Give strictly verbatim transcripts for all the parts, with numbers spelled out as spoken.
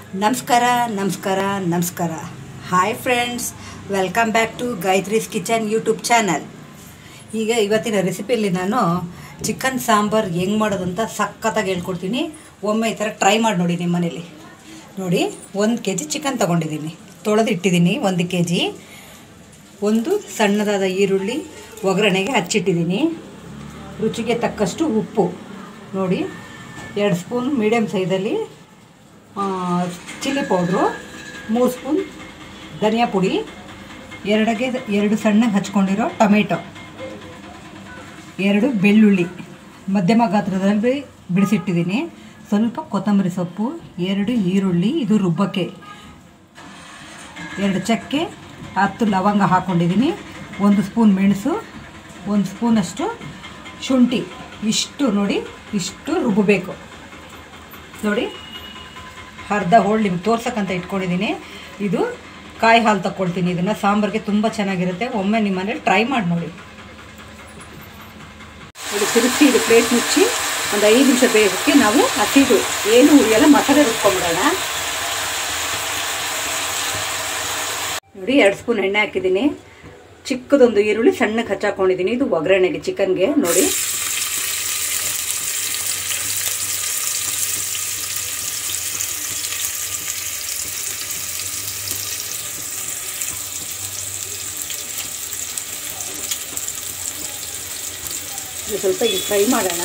ನಮಸ್ಕಾರ ನಮಸ್ಕಾರ ನಮಸ್ಕಾರ hi friends, welcome back to Gayatri's kitchen YouTube channel. ಈಗ ಇವತ್ತಿನ ರೆಸಿಪಿಯಲ್ಲಿ ನಾನು ಚಿಕನ್ ಸಾಂಬಾರು ಹೆಂಗೆ ಮಾಡೋದು ಅಂತ ಸಖತ್ತಾಗಿ ಹೇಳ್ಕೊಡ್ತೀನಿ. ಒಮ್ಮೆ ಈ ಥರ ಟ್ರೈ ಮಾಡಿ ನೋಡಿ ನಿಮ್ಮ ಮನೇಲಿ. ನೋಡಿ, ಒಂದು ಕೆ ಜಿ ಚಿಕನ್ ತೊಗೊಂಡಿದ್ದೀನಿ, ತೊಳೆದಿಟ್ಟಿದ್ದೀನಿ. ಒಂದು ಕೆ ಜಿ ಒಂದು ಸಣ್ಣದಾದ ಈರುಳ್ಳಿ ಒಗ್ಗರಣೆಗೆ ಹಚ್ಚಿಟ್ಟಿದ್ದೀನಿ. ರುಚಿಗೆ ತಕ್ಕಷ್ಟು ಉಪ್ಪು ನೋಡಿ, ಎರಡು ಸ್ಪೂನ್ ಮೀಡಿಯಮ್ ಸೈಜಲ್ಲಿ ಚಿಲ್ಲಿ ಪೌಡ್ರು, ಮೂರು ಸ್ಪೂನ್ ಧನಿಯಾ ಪುಡಿ, ಎರಡಿಗೆ ಎರಡು ಸಣ್ಣಗೆ ಹಚ್ಕೊಂಡಿರೋ ಟೊಮೆಟೊ, ಎರಡು ಬೆಳ್ಳುಳ್ಳಿ ಮಧ್ಯಮ ಗಾತ್ರದಲ್ಲಿ ಬಿಡಿಸಿಟ್ಟಿದ್ದೀನಿ, ಸ್ವಲ್ಪ ಕೊತ್ತಂಬರಿ ಸೊಪ್ಪು, ಎರಡು ಈರುಳ್ಳಿ, ಇದು ರುಬ್ಬಕ್ಕೆ, ಎರಡು ಚಕ್ಕೆ, ಹತ್ತು ಲವಂಗ ಹಾಕ್ಕೊಂಡಿದ್ದೀನಿ, ಒಂದು ಸ್ಪೂನ್ ಮೆಣಸು, ಒಂದು ಸ್ಪೂನಷ್ಟು ಶುಂಠಿ. ಇಷ್ಟು ನೋಡಿ, ಇಷ್ಟು ರುಬ್ಬಬೇಕು. ನೋಡಿ, ಅರ್ಧ ಹೋಳು ನಿಮ್ಗೆ ತೋರ್ಸಕ್ಕಂತ ಇಟ್ಕೊಂಡಿದ್ದೀನಿ. ಇದು ಕಾಯಿ ಹಾಲು ತಗೊಳ್ತೀನಿ. ಇದನ್ನು ಸಾಂಬಾರಿಗೆ ತುಂಬ ಚೆನ್ನಾಗಿರುತ್ತೆ. ಒಮ್ಮೆ ನಿಮ್ಮ ಮನೇಲಿ ಟ್ರೈ ಮಾಡಿ ನೋಡಿ. ಇದು ತಿರುಗಿಸಿ ಇದು ಪ್ಲೇಟ್ ಮುಚ್ಚಿ ಒಂದು ಐದು ನಿಮಿಷ ಬೇಯಕ್ಕೆ ನಾವು ಹಸಿದು ಏನು ಉರಿಯಲ್ಲ ಮಸಾಲೆ ರುಬ್ಕೊಂಬಿಡೋಣ. ನೋಡಿ, ಎರಡು ಸ್ಪೂನ್ ಎಣ್ಣೆ ಹಾಕಿದ್ದೀನಿ. ಚಿಕ್ಕದೊಂದು ಈರುಳ್ಳಿ ಸಣ್ಣಗೆ ಹಚ್ಚಾಕೊಂಡಿದ್ದೀನಿ. ಇದು ಒಗ್ಗರಣೆಗೆ ಚಿಕನ್ಗೆ. ನೋಡಿ, ಇದು ಸ್ವಲ್ಪ ಈಗ ಫ್ರೈ ಮಾಡೋಣ.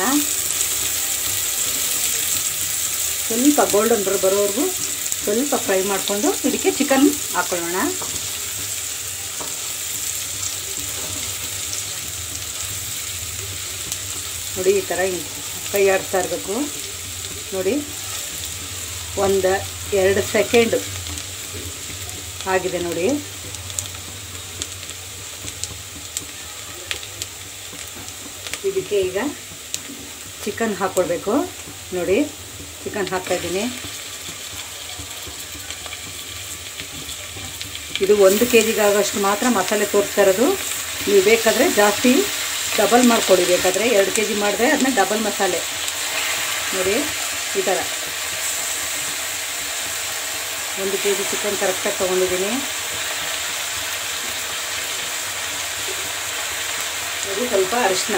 ಸ್ವಲ್ಪ ಗೋಲ್ಡನ್ ಬರೋ ಬರೋವರೆಗೂ ಸ್ವಲ್ಪ ಫ್ರೈ ಮಾಡಿಕೊಂಡು ಇದಕ್ಕೆ ಚಿಕನ್ ಹಾಕೊಳ್ಳೋಣ. ನೋಡಿ, ಈ ಥರ ಕೈ ಆಡ್ತಾ ಇರಬೇಕು. ನೋಡಿ, ಒಂದು ಎರಡು ಸೆಕೆಂಡು ಆಗಿದೆ ನೋಡಿ. ಇದಕ್ಕೆ ಈಗ ಚಿಕನ್ ಹಾಕ್ಕೊಳ್ಬೇಕು. ನೋಡಿ, ಚಿಕನ್ ಹಾಕ್ತಾಯಿದ್ದೀನಿ. ಇದು ಒಂದು ಕೆ ಜಿಗೆ ಆಗೋಷ್ಟು ಮಾತ್ರ ಮಸಾಲೆ ತೋರಿಸ್ತಾ ಇರೋದು. ನೀವು ಬೇಕಾದರೆ ಜಾಸ್ತಿ ಡಬಲ್ ಮಾಡ್ಕೊಡಿ. ಬೇಕಾದರೆ ಎರಡು ಕೆ ಜಿ ಮಾಡಿದ್ರೆ ಅದನ್ನ ಡಬಲ್ ಮಸಾಲೆ. ನೋಡಿ, ಈ ಥರ ಒಂದು ಕೆ ಜಿ ಚಿಕನ್ ಕರೆಕ್ಟಾಗಿ ತೊಗೊಂಡಿದ್ದೀನಿ. ನೋಡಿ, ಸ್ವಲ್ಪ ಅರಿಶಿನ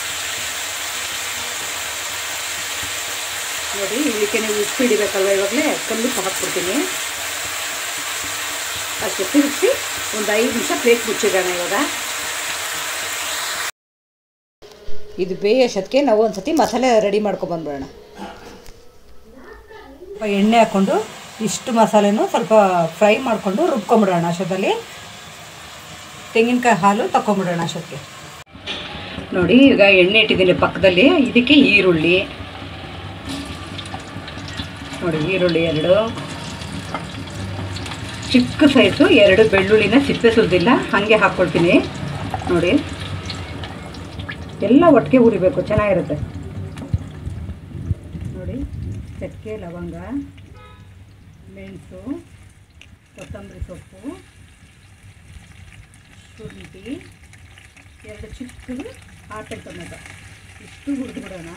ನೋಡಿ. ಇದಕ್ಕೆ ನೀವು ಉಪ್ಪು ಹಿಡಿಬೇಕಲ್ವ, ಇವಾಗಲೇ ಕಲ್ಲುಪ್ಪು ಹಾಕ್ಬಿಡ್ತೀನಿ. ಅಷ್ಟು ತಿರುಗಿಸಿ ಒಂದು ಐದು ನಿಮಿಷ ಪ್ಲೇಟ್ ಮುಚ್ಚಿಡೋಣ. ಇವಾಗ ಇದು ಬೇಯೋಷ್ಟಕ್ಕೆ ನಾವು ಒಂದು ಸತಿ ಮಸಾಲೆ ರೆಡಿ ಮಾಡ್ಕೊಬಂದ್ಬಿಡೋಣ. ಸ್ವಲ್ಪ ಎಣ್ಣೆ ಹಾಕ್ಕೊಂಡು ಇಷ್ಟು ಮಸಾಲೆನೂ ಸ್ವಲ್ಪ ಫ್ರೈ ಮಾಡಿಕೊಂಡು ರುಬ್ಕೊಂಬಿಡೋಣ. ಅಷ್ಟೊತ್ತಲ್ಲಿ ತೆಂಗಿನಕಾಯಿ ಹಾಲು ತಗೊಂಬಿಡೋಣ. ಅಷ್ಟೊತ್ತಿಗೆ ನೋಡಿ, ಈಗ ಎಣ್ಣೆ ಇಟ್ಟಿದ್ದೀನಿ ಪಕ್ಕದಲ್ಲಿ. ಇದಕ್ಕೆ ಈರುಳ್ಳಿ ನೋಡಿ, ಈರುಳ್ಳಿ ಎರಡು, ಚಿಕ್ಕ ಸೈಜು ಎರಡು ಬೆಳ್ಳುಳ್ಳಿನ ಸಿಪ್ಪೆ ಸುಲಿದಿಲ್ಲ ಹಾಗೆ ಹಾಕ್ಕೊಳ್ತೀನಿ. ನೋಡಿ, ಎಲ್ಲ ಒಟ್ಟಿಗೆ ಹುರಿಬೇಕು, ಚೆನ್ನಾಗಿರುತ್ತೆ. ನೋಡಿ, ಚಕ್ಕೆ, ಲವಂಗ, ಮೆಣಸು, ಕೊತ್ತಂಬರಿ ಸೊಪ್ಪು, ಶುಂಠಿ, ಎರಡು ಚಿಕ್ಕದು ಆಟೆ ಟೊಮೆಟೊ, ಇಷ್ಟು ಹುರಿದ್ಬಿಡೋಣ.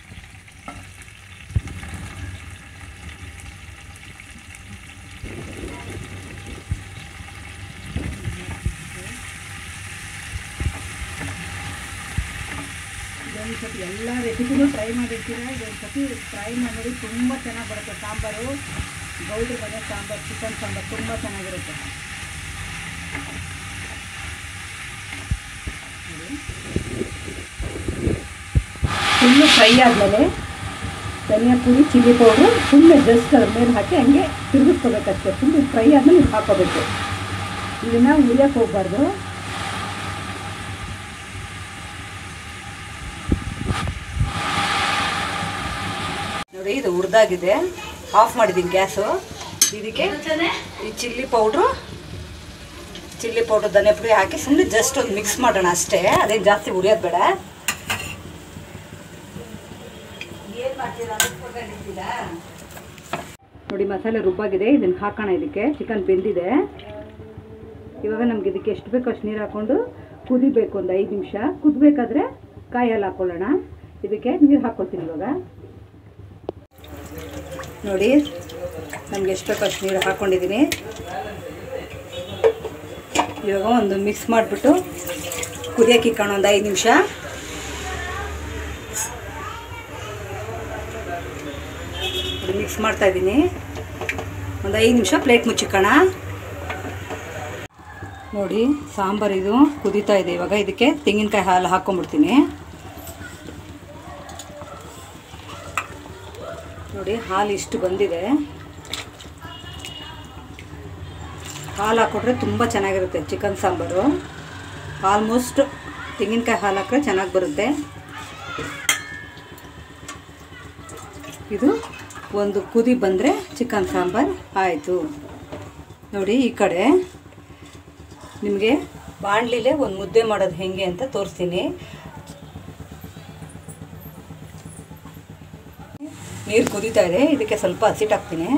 ಇದೊಂದು ಸತಿ ಎಲ್ಲ ರೆಸಿಪಿನೂ ಟ್ರೈ ಮಾಡಿರ್ತೀರ. ಇದೊಂದು ಸತಿ ಟ್ರೈ ಮಾಡಿ, ತುಂಬ ಚೆನ್ನಾಗಿ ಬರುತ್ತೆ ಸಾಂಬಾರು. ಗೌಡ್ರ ಮನೆ ಸಾಂಬಾರು, ಚಿಕನ್ ಸಾಂಬಾರು ತುಂಬ ಚೆನ್ನಾಗಿರುತ್ತೆ. ಫುಲ್ಲು ಫ್ರೈ ಆದಮೇಲೆ ಧನಿಯಾ ಪುಡಿ, ಚಿಲ್ಲಿ ಪೌಡ್ರು ಫುಲ್ಲು ಜಸ್ಟ್ ಅದ್ರ ಮೇಲೆ ಹಾಕಿ ಹಂಗೆ ತಿರುಗಿಸ್ಕೋಬೇಕಷ್ಟೇ. ಫುಲ್ಲು ಫ್ರೈ ಆದಮೇಲೆ ಇದು ಹಾಕ್ಕೋಬೇಕು. ಇದನ್ನು ಉರಿಯೋಕ್ಕೆ ಹೋಗ್ಬಾರ್ದು. ನೋಡಿ, ಇದು ಹುರಿದಾಗಿದೆ. ಆಫ್ ಮಾಡಿದ್ದೀನಿ ಗ್ಯಾಸು. ಇದಕ್ಕೆ ಈ ಚಿಲ್ಲಿ ಪೌಡ್ರು ಚಿಲ್ಲಿ ಪೌಡ್ರು ಧನಿಯಾ ಪುಡಿ ಹಾಕಿ ಸುಮ್ಮನೆ ಜಸ್ಟ್ ಒಂದು ಮಿಕ್ಸ್ ಮಾಡೋಣ ಅಷ್ಟೇ. ಅದೇನು ಜಾಸ್ತಿ ಉರಿಯೋದು ಬೇಡ. ನೋಡಿ, ಮಸಾಲೆ ರುಬ್ಬಾಗಿದೆ. ಇದನ್ನು ಹಾಕೋಣ. ಇದಕ್ಕೆ ಚಿಕನ್ ಬೆಂದಿದೆ. ಇವಾಗ ನಮ್ಗೆ ಇದಕ್ಕೆ ಎಷ್ಟು ಬೇಕೋ ಅಷ್ಟು ನೀರು ಹಾಕ್ಕೊಂಡು ಕುದಿಬೇಕು. ಒಂದು ಐದು ನಿಮಿಷ ಕುದಬೇಕಾದ್ರೆ ಕಾಯಿ ಹಾಲು ಹಾಕ್ಕೊಳ್ಳೋಣ. ಇದಕ್ಕೆ ನೀರು ಹಾಕ್ಕೊಳ್ತೀನಿ ಇವಾಗ. ನೋಡಿ, ನಮಗೆ ಎಷ್ಟು ಬೇಕೋ ಅಷ್ಟು ನೀರು ಹಾಕ್ಕೊಂಡಿದ್ದೀನಿ. ಇವಾಗ ಒಂದು ಮಿಕ್ಸ್ ಮಾಡಿಬಿಟ್ಟು ಕುದಿಯೋಕೆ ಇಕ್ಕೋಣ ಒಂದು ಐದು ನಿಮಿಷ. ಮಿಕ್ಸ್ ಮಾಡ್ತಾಯಿದ್ದೀನಿ. ಒಂದು ಐದು ನಿಮಿಷ ಪ್ಲೇಟ್ ಮುಚ್ಚಿಕ್ಕೋಣ. ನೋಡಿ ಸಾಂಬಾರು ಇದು ಕುದೀತಾ ಇದೆ. ಇವಾಗ ಇದಕ್ಕೆ ತೆಂಗಿನಕಾಯಿ ಹಾಲು ಹಾಕ್ಕೊಂಡ್ಬಿಡ್ತೀನಿ. ನೋಡಿ ಹಾಲು ಇಷ್ಟು ಬಂದಿದೆ. ಹಾಲು ಹಾಕ್ಕೊಟ್ರೆ ತುಂಬ ಚೆನ್ನಾಗಿರುತ್ತೆ ಚಿಕನ್ ಸಾಂಬಾರು. ಆಲ್ಮೋಸ್ಟ್ ತೆಂಗಿನಕಾಯಿ ಹಾಲು ಹಾಕಿದ್ರೆ ಚೆನ್ನಾಗಿ ಬರುತ್ತೆ. ಇದು ಒಂದು ಕುದಿ ಬಂದರೆ ಚಿಕನ್ ಸಾಂಬಾರು ಆಯಿತು. ನೋಡಿ ಈ ಕಡೆ ನಿಮಗೆ ಬಾಣಲಿಲೇ ಒಂದು ಮುದ್ದೆ ಮಾಡೋದು ಹೇಗೆ ಅಂತ ತೋರಿಸ್ತೀನಿ. ನೀರು ಕುದೀತಾ ಇದೆ. ಇದಕ್ಕೆ ಸ್ವಲ್ಪ ಹಸಿಟ್ಟು ಹಾಕ್ತೀನಿ.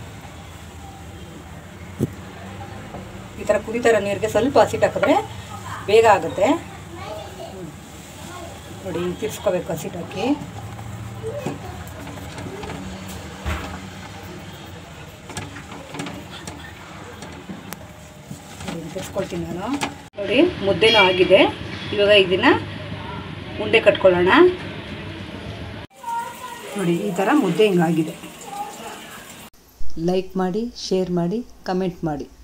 ಈ ಥರ ಕುದೀತಾ ಇರೋ ನೀರಿಗೆ ಸ್ವಲ್ಪ ಹಸಿಟ್ಟು ಹಾಕಿದ್ರೆ ಬೇಗ ಆಗುತ್ತೆ. ನೋಡಿ ತಿರ್ಸ್ಕೋಬೇಕು ಹಸಿಟ್ಟು ಹಾಕಿ. ತಿರ್ಸ್ಕೊಳ್ತೀನಿ ನಾನು. ನೋಡಿ ಮುದ್ದೆನೂ ಆಗಿದೆ. ಇವಾಗ ಇದನ್ನು ಉಂಡೆ ಕಟ್ಕೊಳ್ಳೋಣ. ನೋಡಿ ಈ ಥರ ಮುದ್ದೆ ಹಿಂಗಾಗಿದೆ. ಲೈಕ್ ಮಾಡಿ, ಶೇರ್ ಮಾಡಿ, ಕಮೆಂಟ್ ಮಾಡಿ.